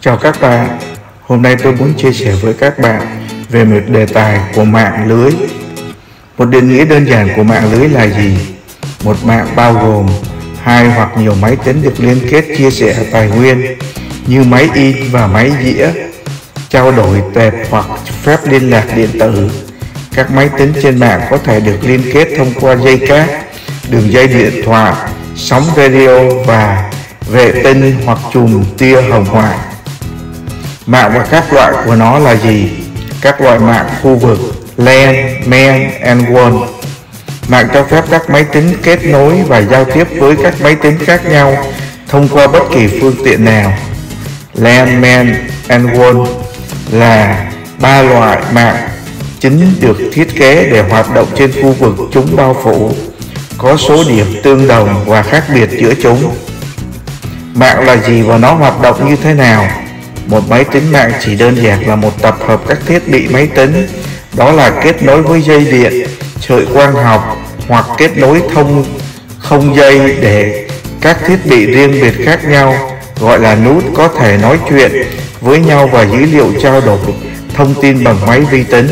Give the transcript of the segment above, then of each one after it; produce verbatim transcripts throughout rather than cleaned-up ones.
Chào các bạn, hôm nay tôi muốn chia sẻ với các bạn về một đề tài của mạng lưới. Một định nghĩa đơn giản của mạng lưới là gì? Một mạng bao gồm hai hoặc nhiều máy tính được liên kết chia sẻ tài nguyên như máy in và máy đĩa, trao đổi tệp hoặc phép liên lạc điện tử. Các máy tính trên mạng có thể được liên kết thông qua dây cáp, đường dây điện thoại, sóng radio và vệ tinh hoặc chùm tia hồng ngoại. Mạng và các loại của nó là gì? Các loại mạng khu vực LAN, MAN and WAN. Mạng cho phép các máy tính kết nối và giao tiếp với các máy tính khác nhau thông qua bất kỳ phương tiện nào. LAN, MAN and WAN là ba loại mạng chính được thiết kế để hoạt động trên khu vực chúng bao phủ, có số điểm tương đồng và khác biệt giữa chúng. Mạng là gì và nó hoạt động như thế nào? Một máy tính mạng chỉ đơn giản là một tập hợp các thiết bị máy tính, đó là kết nối với dây điện, sợi quang học hoặc kết nối thông không dây để các thiết bị riêng biệt khác nhau, gọi là nút, có thể nói chuyện với nhau và dữ liệu trao đổi thông tin bằng máy vi tính.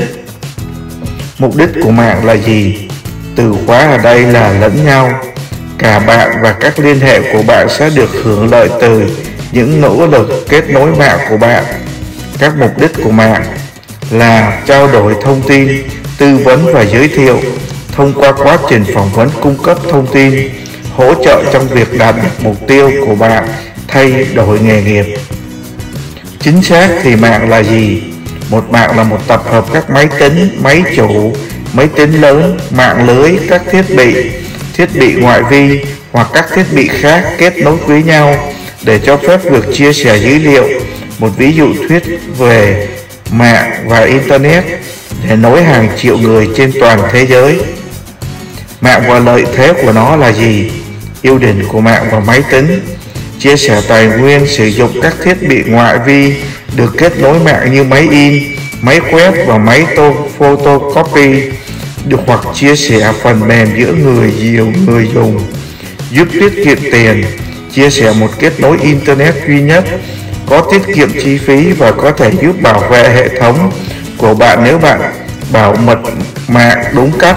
Mục đích của mạng là gì? Từ khóa ở đây là lẫn nhau. Cả bạn và các liên hệ của bạn sẽ được hưởng lợi từ những nỗ lực kết nối mạng của bạn. Các mục đích của mạng là trao đổi thông tin, tư vấn và giới thiệu thông qua quá trình phỏng vấn, cung cấp thông tin, hỗ trợ trong việc đạt được mục tiêu của bạn, thay đổi nghề nghiệp. Chính xác thì mạng là gì? Một mạng là một tập hợp các máy tính, máy chủ, máy tính lớn, mạng lưới, các thiết bị, thiết bị ngoại vi hoặc các thiết bị khác kết nối với nhau để cho phép việc chia sẻ dữ liệu. Một ví dụ thuyết về mạng và Internet để nối hàng triệu người trên toàn thế giới. Mạng và lợi thế của nó là gì? Ưu điểm của mạng và máy tính: chia sẻ tài nguyên, sử dụng các thiết bị ngoại vi được kết nối mạng như máy in, máy quét và máy photocopy, được hoặc chia sẻ phần mềm giữa người nhiều người dùng, giúp tiết kiệm tiền. Chia sẻ một kết nối Internet duy nhất, có tiết kiệm chi phí và có thể giúp bảo vệ hệ thống của bạn nếu bạn bảo mật mạng đúng cách.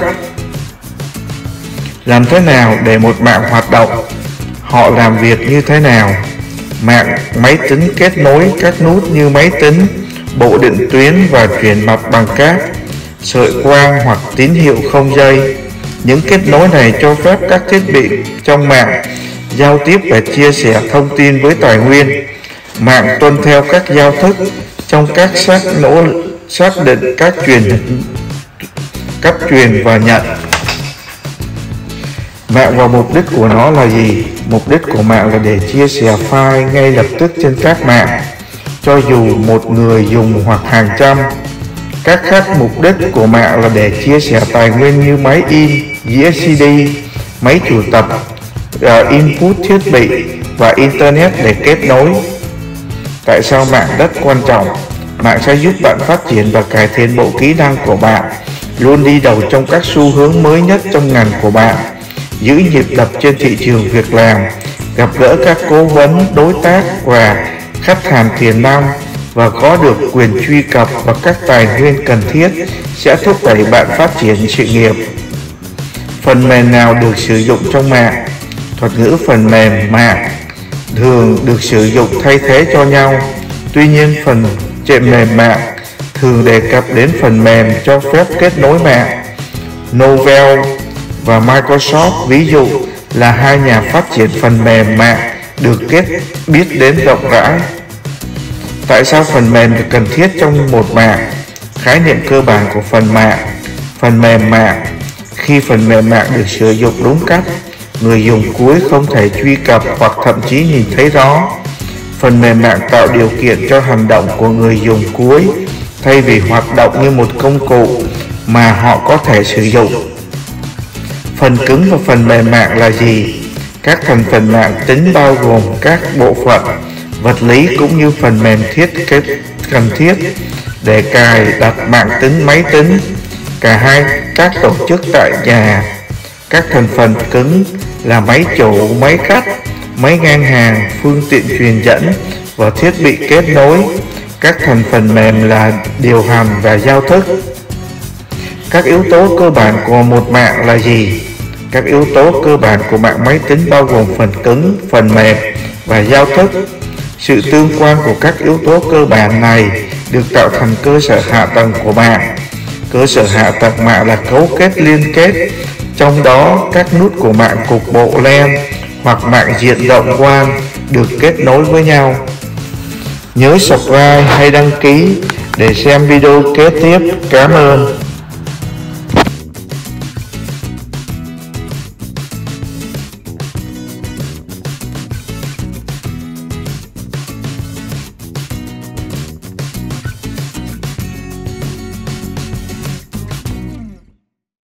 Làm thế nào để một mạng hoạt động? Họ làm việc như thế nào? Mạng máy tính kết nối các nút như máy tính, bộ điện tuyến và truyền mặt bằng cáp, sợi quang hoặc tín hiệu không dây. Những kết nối này cho phép các thiết bị trong mạng giao tiếp và chia sẻ thông tin với tài nguyên. Mạng tuân theo các giao thức trong các xác nỗ xác định các truyền cấp truyền và nhận. Mạng và mục đích của nó là gì? Mục đích của mạng là để chia sẻ file ngay lập tức trên các mạng, cho dù một người dùng hoặc hàng trăm. Các khác mục đích của mạng là để chia sẻ tài nguyên như máy in, đĩa xê đê, máy chủ tập, uh, input thiết bị và Internet để kết nối. Tại sao mạng rất quan trọng? Mạng sẽ giúp bạn phát triển và cải thiện bộ kỹ năng của bạn, luôn đi đầu trong các xu hướng mới nhất trong ngành của bạn, giữ nhịp đập trên thị trường việc làm, gặp gỡ các cố vấn, đối tác và khách hàng tiềm năng và có được quyền truy cập vào các tài nguyên cần thiết sẽ thúc đẩy bạn phát triển sự nghiệp. Phần mềm nào được sử dụng trong mạng? Thuật ngữ phần mềm mạng thường được sử dụng thay thế cho nhau. Tuy nhiên, phần trên mềm mạng thường đề cập đến phần mềm cho phép kết nối mạng. Novell và Microsoft, ví dụ, là hai nhà phát triển phần mềm mạng được kết biết đến rộng rãi. Tại sao phần mềm được cần thiết trong một mạng? Khái niệm cơ bản của phần mạng. Phần mềm mạng: khi phần mềm mạng được sử dụng đúng cách, người dùng cuối không thể truy cập hoặc thậm chí nhìn thấy rõ. Phần mềm mạng tạo điều kiện cho hành động của người dùng cuối thay vì hoạt động như một công cụ mà họ có thể sử dụng. Phần cứng của phần mềm mạng là gì? Các thành phần mạng tính bao gồm các bộ phận vật lý cũng như phần mềm thiết kế cần thiết để cài đặt mạng tính máy tính, cả hai các tổ chức tại nhà. Các thành phần cứng là máy chủ, máy cắt, máy ngang hàng, phương tiện truyền dẫn và thiết bị kết nối. Các thành phần mềm là điều hành và giao thức. Các yếu tố cơ bản của một mạng là gì? Các yếu tố cơ bản của mạng máy tính bao gồm phần cứng, phần mềm và giao thức. Sự tương quan của các yếu tố cơ bản này được tạo thành cơ sở hạ tầng của mạng. Cơ sở hạ tầng mạng là cấu kết liên kết, trong đó các nút của mạng cục bộ LAN hoặc mạng diện rộng W A N được kết nối với nhau. Nhớ subscribe hay đăng ký để xem video kế tiếp. Cảm ơn.